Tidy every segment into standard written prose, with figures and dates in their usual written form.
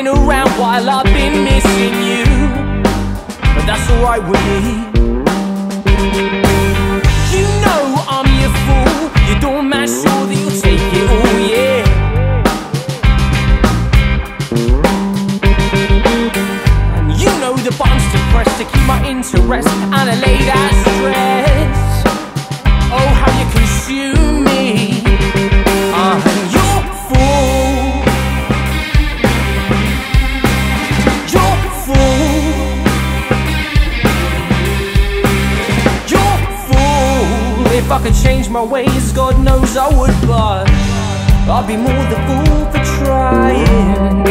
been around while I've been missing you, but that's alright with me. You know I'm your fool, you don't match, sure that you'll take it all, yeah. And you know the buttons to press to keep my interest and allay that stress. Oh, how you consume me. I'm your fool. Your fool. Your fool. If I could change my ways, God knows I would, but I'd be more the fool for trying.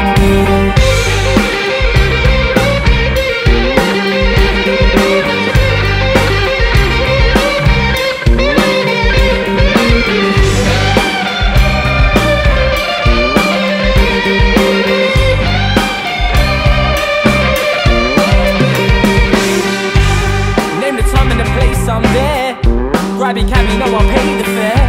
I'm there, grab your cab, you know I'll pay the fare.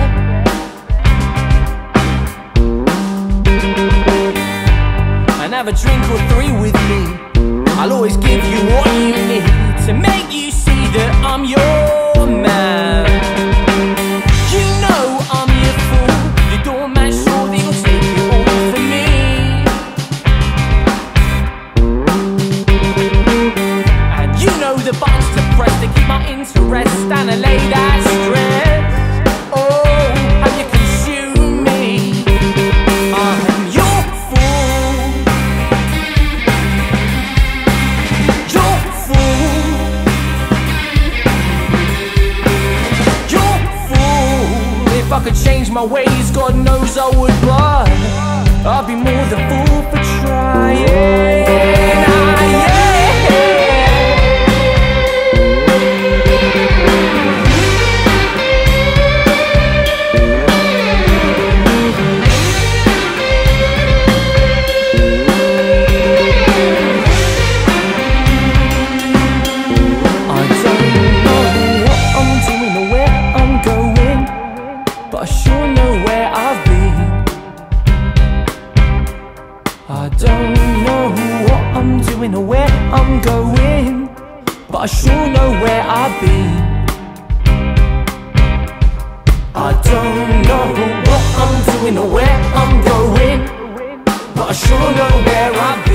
And have a drink or three with me, I'll always give you what you need to make you see that I'm your man. You know I'm your fool, you don't match, sure that you'll take it all from me. And you know the buttons to press to keep my interest and allay that stress. Oh, how you consume me. I'm your fool. Your fool. Your fool. If I could change my ways, God knows I would, but I'd be more the fool for trying. I sure know where I've been. I don't know what I'm doing or where I'm going, but I sure know where I've been. I don't know what I'm doing or where I'm going, but I sure know where I've been.